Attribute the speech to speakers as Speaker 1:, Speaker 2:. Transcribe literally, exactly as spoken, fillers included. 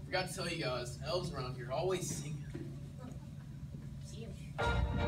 Speaker 1: Forgot to tell you guys, elves around here always sing.
Speaker 2: See you.